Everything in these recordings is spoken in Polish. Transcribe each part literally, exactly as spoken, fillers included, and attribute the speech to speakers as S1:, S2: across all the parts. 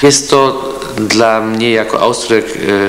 S1: Jest to dla mnie jako Austriak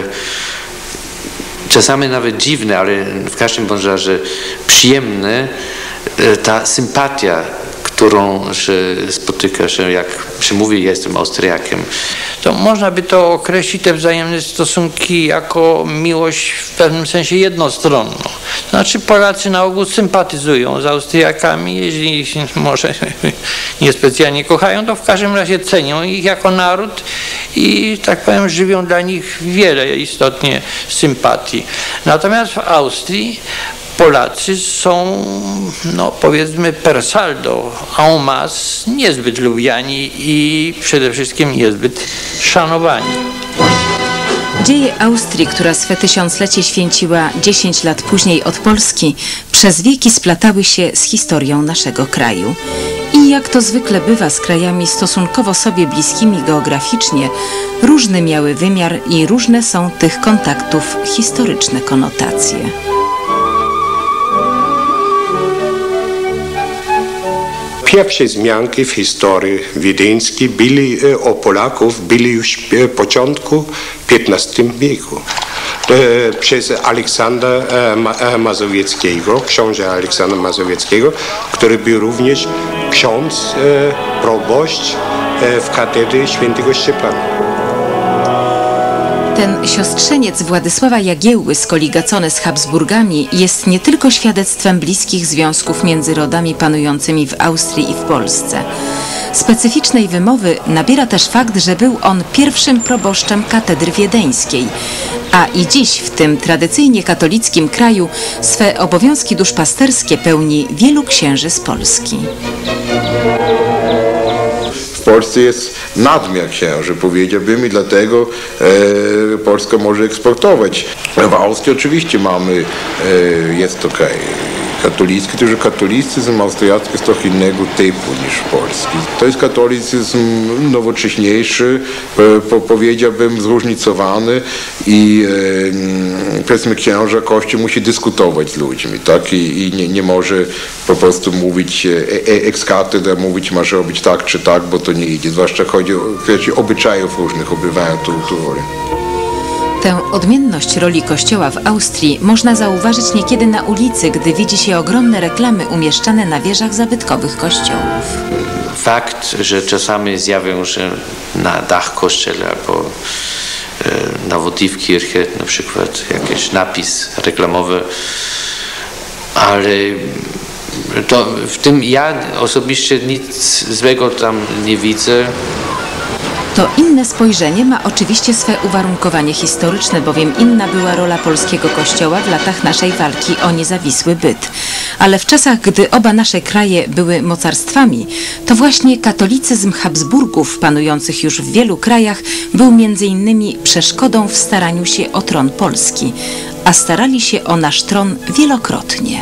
S1: czasami nawet dziwne, ale w każdym bądź razie przyjemne, ta sympatia, którą się spotyka się, jak się mówi, jestem Austriakiem.
S2: To można by to określić, te wzajemne stosunki, jako miłość w pewnym sensie jednostronną. To znaczy Polacy na ogół sympatyzują z Austriakami, jeśli może niespecjalnie kochają, to w każdym razie cenią ich jako naród i, tak powiem, żywią dla nich wiele istotnie sympatii. Natomiast w Austrii Polacy są, no powiedzmy per saldo, en masse, niezbyt lubiani i przede wszystkim niezbyt szanowani.
S3: Dzieje Austrii, która swe tysiąclecie święciła dziesięć lat później od Polski, przez wieki splatały się z historią naszego kraju. I jak to zwykle bywa z krajami stosunkowo sobie bliskimi geograficznie, różny miały wymiar i różne są tych kontaktów historyczne konotacje.
S4: Pierwsze wzmianki w historii wiedeńskiej byli, o Polaków byli już w początku piętnastego wieku. Przez Aleksandra Mazowieckiego, książę Aleksandra Mazowieckiego, który był również ksiądz, proboszcz w katedrze świętego Szczepana.
S3: Ten siostrzeniec Władysława Jagiełły skoligacony z Habsburgami jest nie tylko świadectwem bliskich związków między rodami panującymi w Austrii i w Polsce. Specyficznej wymowy nabiera też fakt, że był on pierwszym proboszczem katedry wiedeńskiej, a i dziś w tym tradycyjnie katolickim kraju swe obowiązki duszpasterskie pełni wielu księży z Polski.
S5: W Polsce jest nadmiar księży, powiedziałbym, i dlatego e, Polska może eksportować. W Austrii oczywiście mamy, e, jest to kraj katolicki, tylko że katolicyzm austriacki jest trochę innego typu niż polski. To jest katolicyzm nowocześniejszy, e, po, powiedziałbym zróżnicowany i e, powiedzmy księża, Kościół musi dyskutować z ludźmi, tak? I, i nie, nie może po prostu mówić e, e, ex cathedra, mówić masz robić tak czy tak, bo to nie idzie. Zwłaszcza chodzi o kwestię obyczajów różnych, odgrywają tu, tu rolę.
S3: Tę odmienność roli Kościoła w Austrii można zauważyć niekiedy na ulicy, gdy widzi się ogromne reklamy umieszczane na wieżach zabytkowych kościołów.
S1: Fakt, że czasami zjawią się na dach kościoła albo e, na Votivkirche na przykład jakiś napis reklamowy, ale to w tym ja osobiście nic złego tam nie widzę.
S3: To inne spojrzenie ma oczywiście swe uwarunkowanie historyczne, bowiem inna była rola polskiego kościoła w latach naszej walki o niezawisły byt. Ale w czasach, gdy oba nasze kraje były mocarstwami, to właśnie katolicyzm Habsburgów, panujących już w wielu krajach, był między innymi przeszkodą w staraniu się o tron Polski, a starali się o nasz tron wielokrotnie.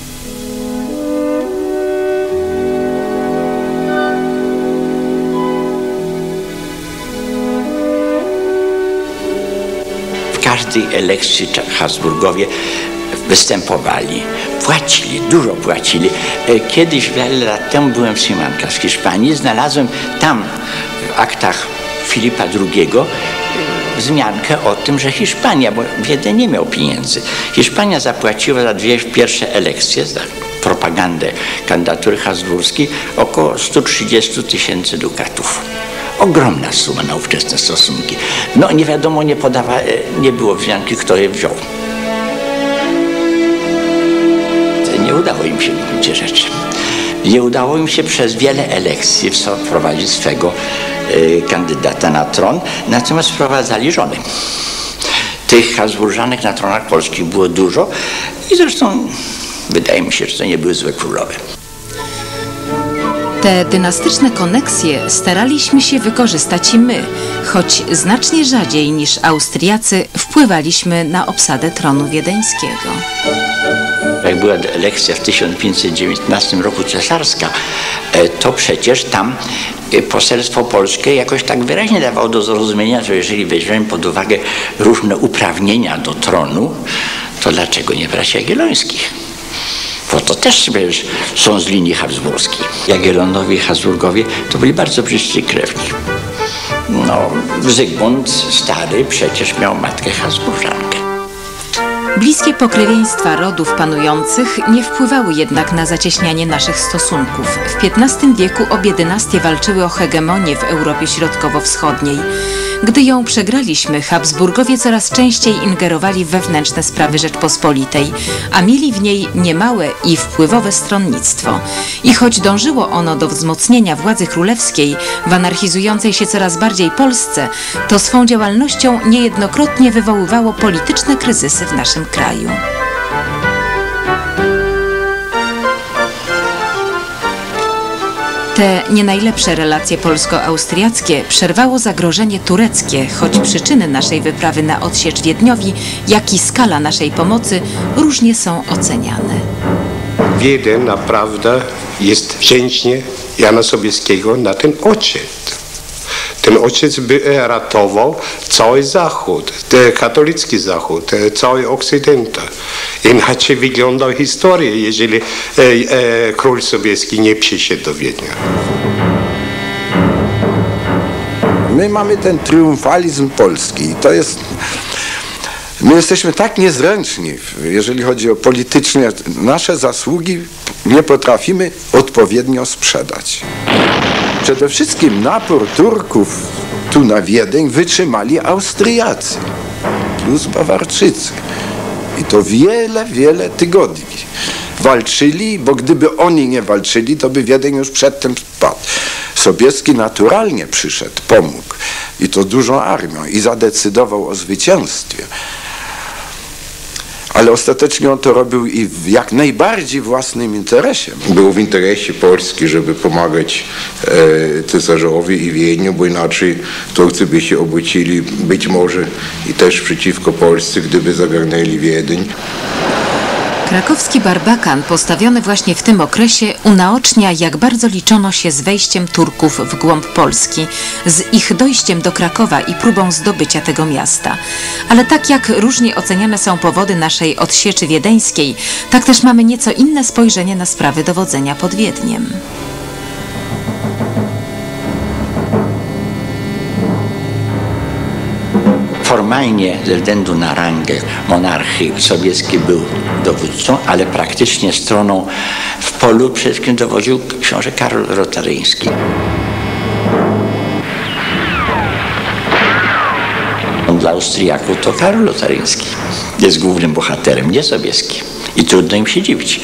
S6: W każdej elekcji Habsburgowie występowali, płacili, dużo płacili. Kiedyś, wiele lat temu byłem w Simancach w Hiszpanii, znalazłem tam w aktach Filipa drugiego wzmiankę o tym, że Hiszpania, bo Wiedeń nie miał pieniędzy, Hiszpania zapłaciła za dwie pierwsze elekcje, za propagandę kandydatury habsburskiej, około sto trzydzieści tysięcy dukatów. Ogromna suma na ówczesne stosunki. No nie wiadomo, nie podawa, nie było wzmianki, kto je wziął. Nie udało im się w gruncie rzeczy. Nie udało im się przez wiele elekcji wprowadzić swego y, kandydata na tron, natomiast wprowadzali żony. Tych Habsburżanek na tronach polskich było dużo i zresztą wydaje mi się, że to nie były złe królowe.
S3: Te dynastyczne koneksje staraliśmy się wykorzystać i my, choć znacznie rzadziej niż Austriacy wpływaliśmy na obsadę tronu wiedeńskiego.
S6: Jak była elekcja w tysiąc pięćset dziewiętnastym roku cesarska, to przecież tam poselstwo polskie jakoś tak wyraźnie dawało do zrozumienia, że jeżeli weźmiemy pod uwagę różne uprawnienia do tronu, to dlaczego nie brać Jagiellońskich? Bo to też wiesz, są z linii habsburskiej. Jagiellonowie i Habsburgowie to byli bardzo bliscy krewni. no, Zygmunt Stary przecież miał matkę Habsburzankę.
S3: Bliskie pokrewieństwa rodów panujących nie wpływały jednak na zacieśnianie naszych stosunków. W piętnastym wieku obie dynastie walczyły o hegemonię w Europie Środkowo-Wschodniej. Gdy ją przegraliśmy, Habsburgowie coraz częściej ingerowali w wewnętrzne sprawy Rzeczpospolitej, a mieli w niej niemałe i wpływowe stronnictwo. I choć dążyło ono do wzmocnienia władzy królewskiej w anarchizującej się coraz bardziej Polsce, to swą działalnością niejednokrotnie wywoływało polityczne kryzysy w naszym kraju. Te nie najlepsze relacje polsko-austriackie przerwało zagrożenie tureckie, choć przyczyny naszej wyprawy na odsiecz Wiedniowi, jak i skala naszej pomocy różnie są oceniane.
S4: Wiedeń naprawdę jest wdzięczny Jana Sobieskiego na ten ojciec. Ten ojciec by ratował cały Zachód, katolicki Zachód, cały Okcydent. Inaczej wygląda historia, jeżeli e, e, król Sobieski nie przyszedł do Wiednia.
S5: My mamy ten triumfalizm polski i to jest... My jesteśmy tak niezręczni, jeżeli chodzi o polityczne, nasze zasługi nie potrafimy odpowiednio sprzedać. Przede wszystkim napór Turków tu na Wiedeń wytrzymali Austriacy plus Bawarczycy. I to wiele, wiele tygodni. Walczyli, bo gdyby oni nie walczyli, to by Wiedeń już przedtem spadł. Sobieski naturalnie przyszedł, pomógł i to dużą armią i zadecydował o zwycięstwie. Ale ostatecznie on to robił i w jak najbardziej własnym interesie. Był w interesie Polski, żeby pomagać e, cesarzowi i Wiedniu, bo inaczej Turcy by się obrócili być może i też przeciwko Polsce, gdyby zagarnęli Wiedeń.
S3: Krakowski Barbakan, postawiony właśnie w tym okresie, unaocznia, jak bardzo liczono się z wejściem Turków w głąb Polski, z ich dojściem do Krakowa i próbą zdobycia tego miasta. Ale tak jak różnie oceniane są powody naszej odsieczy wiedeńskiej, tak też mamy nieco inne spojrzenie na sprawy dowodzenia pod Wiedniem.
S6: Formalnie ze względu na rangę monarchy Sobieski był dowódcą, ale praktycznie stroną w polu przede wszystkim dowodził książę Karol Rotaryński. Dla Austriaków to Karol Rotaryński jest głównym bohaterem, nie Sobieski. I trudno im się dziwić.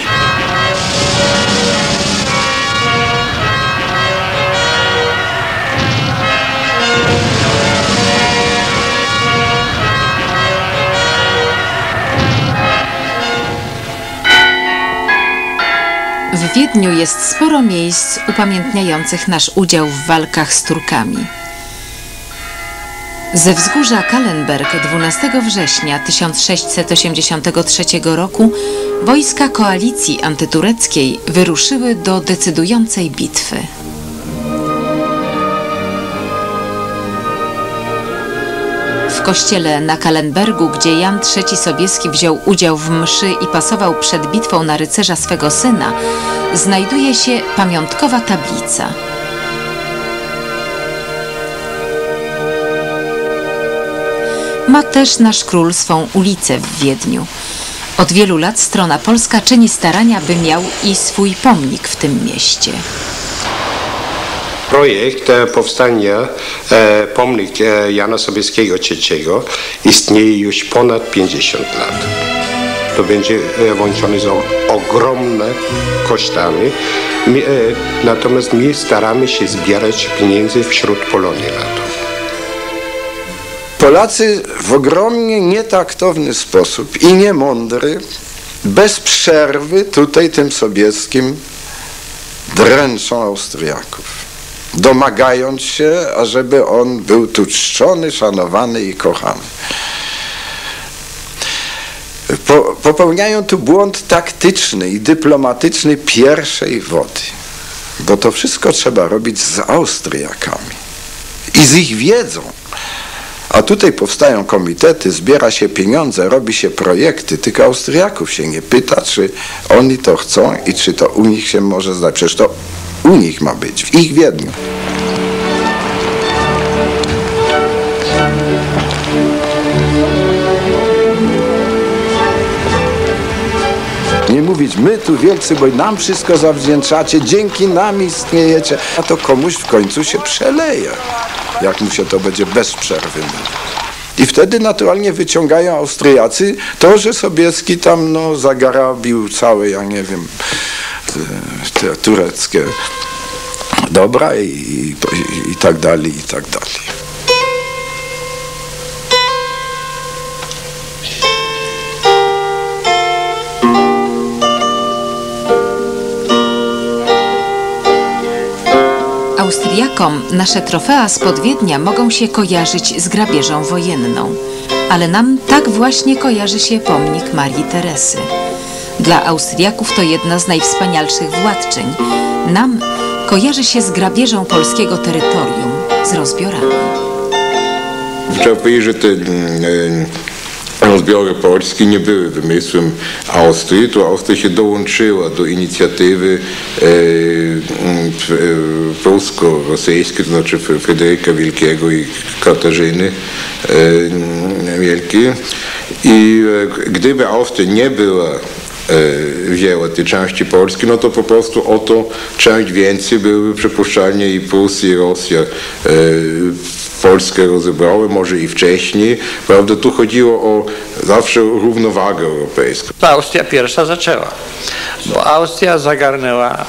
S3: W Wiedniu jest sporo miejsc upamiętniających nasz udział w walkach z Turkami. Ze wzgórza Kahlenberg dwunastego września tysiąc sześćset osiemdziesiątego trzeciego roku wojska koalicji antytureckiej wyruszyły do decydującej bitwy. W kościele na Kahlenbergu, gdzie Jan trzeci Sobieski wziął udział w mszy i pasował przed bitwą na rycerza swego syna, znajduje się pamiątkowa tablica. Ma też nasz król swą ulicę w Wiedniu. Od wielu lat strona polska czyni starania, by miał i swój pomnik w tym mieście.
S4: Projekt powstania e, pomnik e, Jana Sobieskiego trzeciego istnieje już ponad pięćdziesiąt lat. To będzie e, włączone z ogromne kosztami. My, e, natomiast my staramy się zbierać pieniędzy wśród Polonii na to.
S5: Polacy w ogromnie nietaktowny sposób i niemądry, bez przerwy tutaj tym Sobieskim dręczą Austriaków, domagając się, ażeby on był tu czczony, szanowany i kochany. Po, popełniają tu błąd taktyczny i dyplomatyczny pierwszej wody, bo to wszystko trzeba robić z Austriakami i z ich wiedzą. A tutaj powstają komitety, zbiera się pieniądze, robi się projekty, tylko Austriaków się nie pyta, czy oni to chcą i czy to u nich się może zdać. Przecież to u nich ma być, w ich Wiedniu.
S7: Nie mówić, my tu wielcy, bo nam wszystko zawdzięczacie, dzięki nam istniejecie, a to komuś w końcu się przeleje, jak mu się to będzie bez przerwy mówić. I wtedy naturalnie wyciągają Austriacy to, że Sobieski tam no, zagarabił całe, ja nie wiem, te tureckie dobra i, i, i tak dalej, i tak dalej.
S3: Austriakom nasze trofea spod Wiednia mogą się kojarzyć z grabieżą wojenną, ale nam tak właśnie kojarzy się pomnik Marii Teresy. Dla Austriaków to jedna z najwspanialszych władczyń. Nam kojarzy się z grabieżą polskiego terytorium, z rozbiorami.
S5: Trzeba powiedzieć, że te rozbiory Polski nie były wymysłem Austrii. Tu Austria się dołączyła do inicjatywy e, e, polsko-rosyjskiej, to znaczy Fryderyka Wielkiego i Katarzyny e, Wielkiej. I e, gdyby Austria nie była wzięła te części Polski, no to po prostu o to część więcej byłyby przypuszczalnie i Prusy, i Rosja e, Polskę rozebrały, może i wcześniej. Prawda, tu chodziło o zawsze równowagę europejską.
S2: Austria pierwsza zaczęła, bo Austria zagarnęła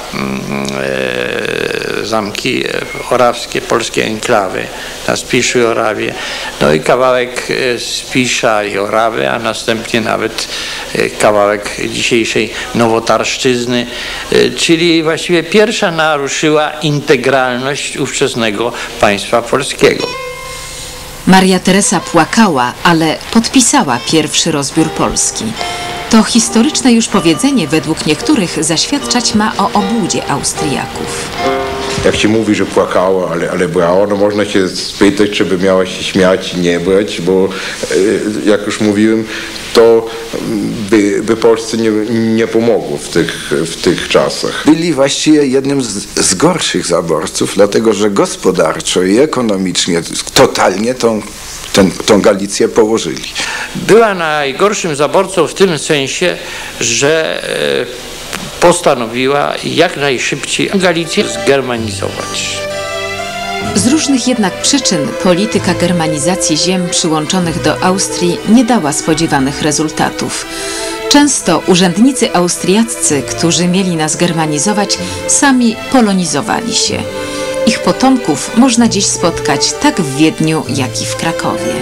S2: e, zamki orawskie, polskie enklawy na Spiszu i Orawie, no i kawałek Spisza i Orawy, a następnie nawet kawałek dzisiejszej Nowotarszczyzny, czyli właściwie pierwsza naruszyła integralność ówczesnego państwa polskiego.
S3: Maria Teresa płakała, ale podpisała pierwszy rozbiór Polski. To historyczne już powiedzenie według niektórych zaświadczać ma o obłudzie Austriaków.
S5: Jak się mówi, że płakała, ale, ale brała, no można się spytać, czy by miała się śmiać i nie brać, bo jak już mówiłem, to by, by Polsce nie, nie pomogło w tych, w tych czasach.
S7: Byli właściwie jednym z, z gorszych zaborców, dlatego że gospodarczo i ekonomicznie totalnie tą, ten, tą Galicję położyli.
S2: Była najgorszym zaborcą w tym sensie, że postanowiła jak najszybciej Galicję zgermanizować.
S3: Z różnych jednak przyczyn polityka germanizacji ziem przyłączonych do Austrii nie dała spodziewanych rezultatów. Często urzędnicy austriaccy, którzy mieli nas germanizować, sami polonizowali się. Ich potomków można dziś spotkać tak w Wiedniu, jak i w Krakowie.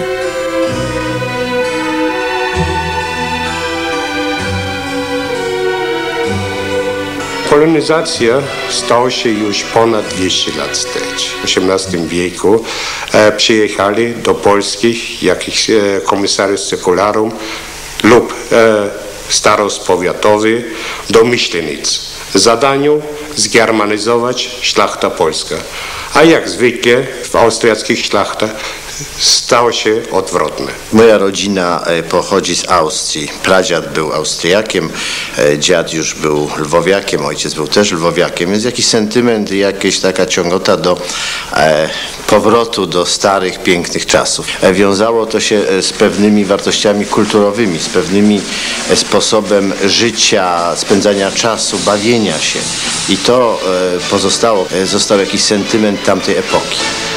S4: Polonizacja stała się już ponad dwieście lat wstecz. W osiemnastym wieku e, przyjechali do Polski jakiś e, komisariusz secularum lub e, starost powiatowy do Myślenic. Zadaniu zgermanizować szlachta polska. A jak zwykle w austriackich szlachtach stało się odwrotne.
S8: Moja rodzina pochodzi z Austrii. Pradziad był Austriakiem, dziad już był lwowiakiem, ojciec był też lwowiakiem, więc jakiś sentyment i jakaś taka ciągota do e, powrotu do starych, pięknych czasów. E, wiązało to się z pewnymi wartościami kulturowymi, z pewnymi e, sposobem życia, spędzania czasu, bawienia się. I to e, pozostało, e, został jakiś sentyment tamtej epoki.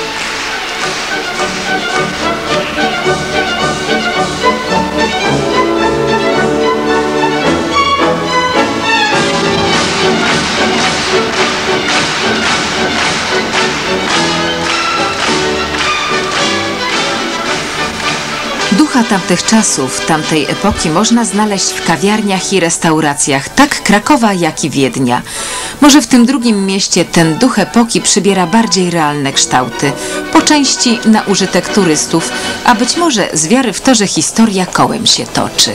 S3: Ducha tamtych czasów, tamtej epoki można znaleźć w kawiarniach i restauracjach tak Krakowa, jak i Wiednia. Może w tym drugim mieście ten duch epoki przybiera bardziej realne kształty, po części na użytek turystów, a być może z wiary w to, że historia kołem się toczy.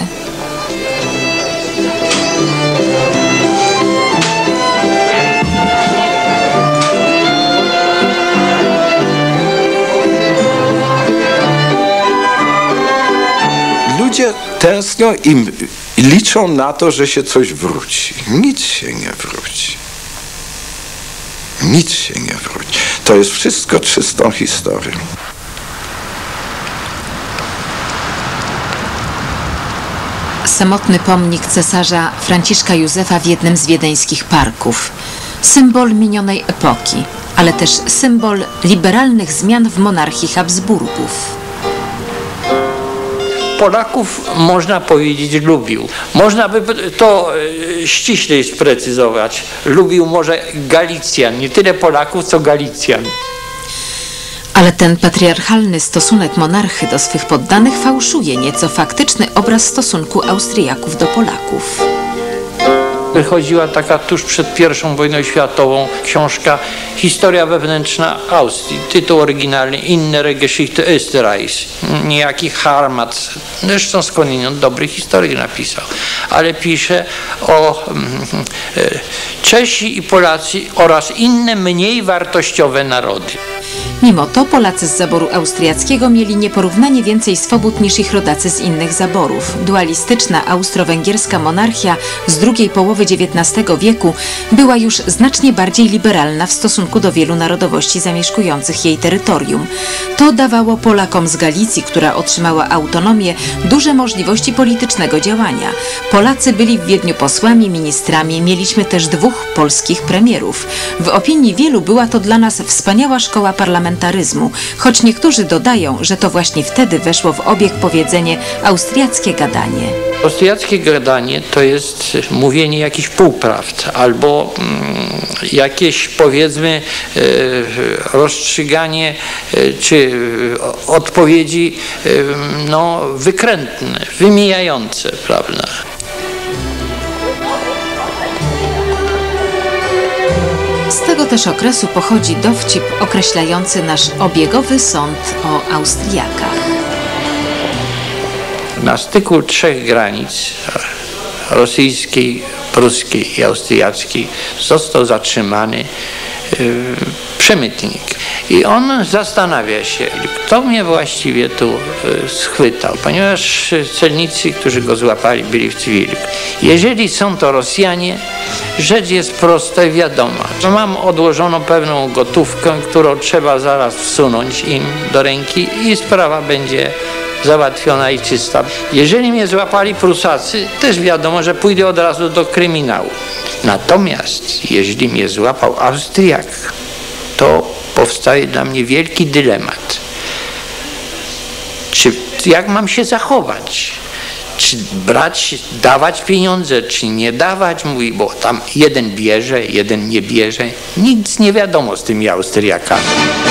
S7: Ludzie tęsknią i liczą na to, że się coś wróci. Nic się nie wróci. Nic się nie wróci. To jest wszystko czystą historią.
S3: Samotny pomnik cesarza Franciszka Józefa w jednym z wiedeńskich parków. Symbol minionej epoki, ale też symbol liberalnych zmian w monarchii Habsburgów.
S2: Polaków, można powiedzieć, lubił. Można by to ściślej sprecyzować. Lubił może Galicjan, nie tyle Polaków, co Galicjan.
S3: Ale ten patriarchalny stosunek monarchy do swych poddanych fałszuje nieco faktyczny obraz stosunku Austriaków do Polaków.
S2: Wychodziła taka tuż przed pierwszą wojną światową książka Historia wewnętrzna Austrii. Tytuł oryginalny Innere Geschichte Österreichs. Niejaki Harmatz, zresztą skądinąd dobry historyk napisał, ale pisze o mm, Czesi i Polacy oraz inne mniej wartościowe narody.
S3: Mimo to Polacy z zaboru austriackiego mieli nieporównanie więcej swobód niż ich rodacy z innych zaborów. Dualistyczna austro-węgierska monarchia z drugiej połowy dziewiętnastego wieku była już znacznie bardziej liberalna w stosunku do wielu narodowości zamieszkujących jej terytorium. To dawało Polakom z Galicji, która otrzymała autonomię, duże możliwości politycznego działania. Polacy byli w Wiedniu posłami, ministrami, mieliśmy też dwóch polskich premierów. W opinii wielu była to dla nas wspaniała szkoła parlamentaryzmu, choć niektórzy dodają, że to właśnie wtedy weszło w obieg powiedzenie austriackie gadanie.
S2: Austriackie gadanie to jest mówienie jakichś półprawd albo mm, jakieś, powiedzmy, e, rozstrzyganie e, czy e, odpowiedzi e, no, wykrętne, wymijające, prawda?
S3: Z tego też okresu pochodzi dowcip określający nasz obiegowy sąd o Austriakach.
S2: Na styku trzech granic, rosyjskiej, pruskiej i austriackiej, został zatrzymany yy, przemytnik. I on zastanawia się, kto mnie właściwie tu yy, schwytał, ponieważ celnicy, którzy go złapali, byli w cywilu. Jeżeli są to Rosjanie, rzecz jest prosta i wiadoma. Mam odłożoną pewną gotówkę, którą trzeba zaraz wsunąć im do ręki i sprawa będzie załatwiona i czysta. Jeżeli mnie złapali Prusacy, też wiadomo, że pójdę od razu do kryminału. Natomiast jeżeli mnie złapał Austriak, to powstaje dla mnie wielki dylemat. Czy, jak mam się zachować? Czy brać, dawać pieniądze, czy nie dawać? Mówi, bo tam jeden bierze, jeden nie bierze. Nic nie wiadomo z tymi Austriakami.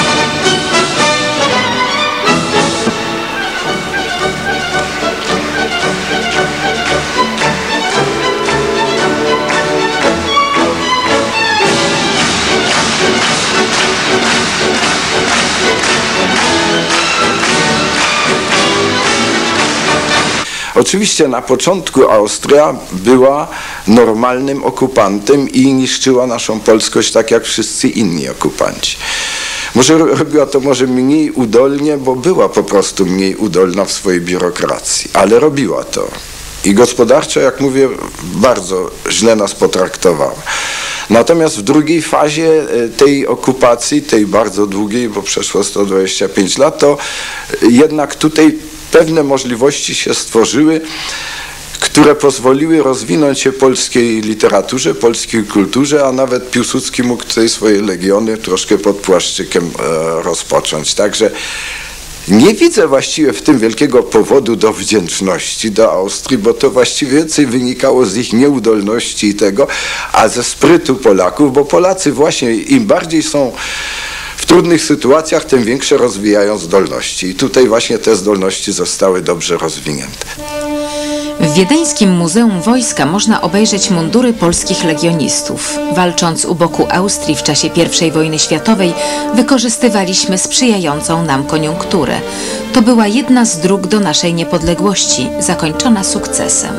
S7: Oczywiście na początku Austria była normalnym okupantem i niszczyła naszą polskość tak jak wszyscy inni okupanci. Może robiła to może mniej udolnie, bo była po prostu mniej udolna w swojej biurokracji, ale robiła to. I gospodarczo, jak mówię, bardzo źle nas potraktowała. Natomiast w drugiej fazie tej okupacji, tej bardzo długiej, bo przeszło sto dwadzieścia pięć lat, to jednak tutaj pewne możliwości się stworzyły, które pozwoliły rozwinąć się polskiej literaturze, polskiej kulturze, a nawet Piłsudski mógł tutaj swoje legiony troszkę pod płaszczykiem e, rozpocząć. Także nie widzę właściwie w tym wielkiego powodu do wdzięczności do Austrii, bo to właściwie więcej wynikało z ich nieudolności i tego, a ze sprytu Polaków, bo Polacy właśnie im bardziej są w trudnych sytuacjach, tym większe rozwijają zdolności. I tutaj właśnie te zdolności zostały dobrze rozwinięte.
S3: W wiedeńskim Muzeum Wojska można obejrzeć mundury polskich legionistów. Walcząc u boku Austrii w czasie pierwszej wojny światowej, wykorzystywaliśmy sprzyjającą nam koniunkturę. To była jedna z dróg do naszej niepodległości, zakończona sukcesem.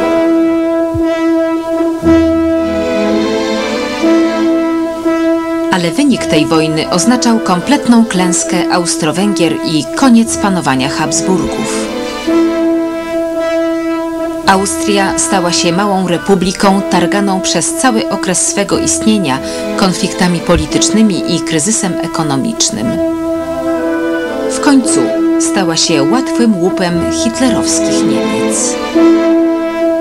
S3: Ale wynik tej wojny oznaczał kompletną klęskę Austro-Węgier i koniec panowania Habsburgów. Austria stała się małą republiką targaną przez cały okres swego istnienia konfliktami politycznymi i kryzysem ekonomicznym. W końcu stała się łatwym łupem hitlerowskich Niemiec.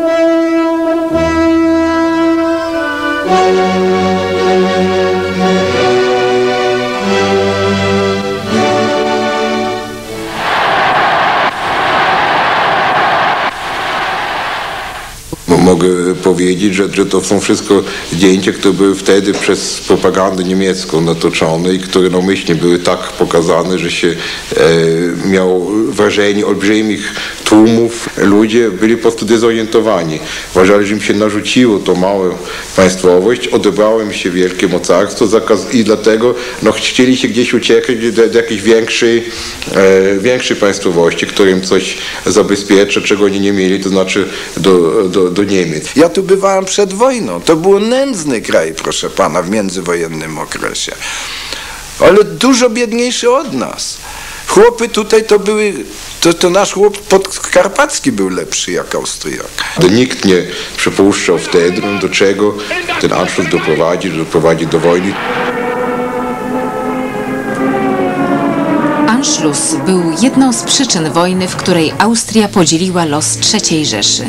S5: Mogę powiedzieć, że, że to są wszystko zdjęcia, które były wtedy przez propagandę niemiecką natoczone i które nomyślnie były tak pokazane, że się e, miało wrażenie olbrzymich tłumów. Ludzie byli po prostu dezorientowani. Uważali, że im się narzuciło to małe państwowość, odebrało im się wielkie mocarstwo i dlatego no, chcieli się gdzieś uciekać do, do jakiejś większej, e, większej państwowości, która im coś zabezpiecza, czego oni nie mieli, to znaczy do, do, do Niemiec.
S7: Ja tu bywałem przed wojną. To był nędzny kraj, proszę pana, w międzywojennym okresie. Ale dużo biedniejszy od nas. Chłopy tutaj to były, to, to nasz chłop podkarpacki był lepszy jak Austriak.
S5: Nikt nie przypuszczał wtedy, do czego ten Anschluss doprowadzi, że doprowadzi do wojny.
S3: Anschluss był jedną z przyczyn wojny, w której Austria podzieliła los trzeciej Rzeszy.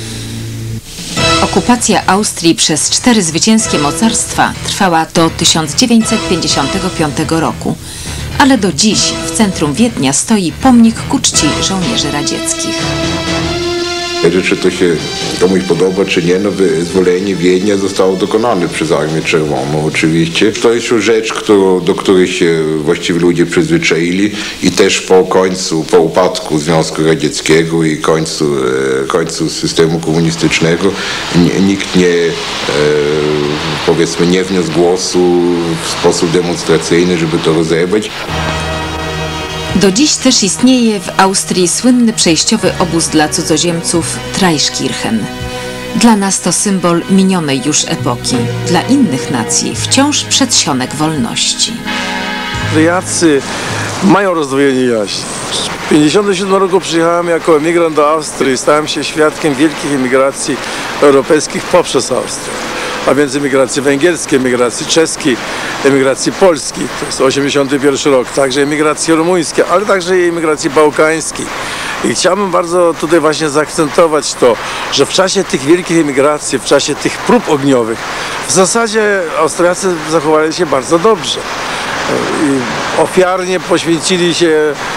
S3: Okupacja Austrii przez cztery zwycięskie mocarstwa trwała do tysiąc dziewięćset pięćdziesiątego piątego roku, ale do dziś w centrum Wiednia stoi pomnik ku czci żołnierzy radzieckich.
S5: Czy to się komuś podoba, czy nie, no wyzwolenie Wiednia zostało dokonane przez Armię Czerwoną oczywiście. To jest już rzecz, którą, do której się właściwie ludzie przyzwyczaili i też po końcu, po upadku Związku Radzieckiego i końcu, e, końcu systemu komunistycznego nikt nie, e, powiedzmy, nie wniósł głosu w sposób demonstracyjny, żeby to rozerwać.
S3: Do dziś też istnieje w Austrii słynny przejściowy obóz dla cudzoziemców Traiskirchen. Dla nas to symbol minionej już epoki, dla innych nacji wciąż przedsionek wolności.
S9: Austriacy mają rozdwojenie jaźni. W tysiąc dziewięćset pięćdziesiątym siódmym roku przyjechałem jako emigrant do Austrii. Stałem się świadkiem wielkich emigracji europejskich poprzez Austrię. A więc emigracji węgierskiej, emigracji czeskiej, emigracji polskiej, to jest osiemdziesiąty pierwszy rok, także emigracji rumuńskiej, ale także i emigracji bałkańskiej. I chciałbym bardzo tutaj właśnie zaakcentować to, że w czasie tych wielkich emigracji, w czasie tych prób ogniowych, w zasadzie Austriacy zachowali się bardzo dobrze. I ofiarnie poświęcili się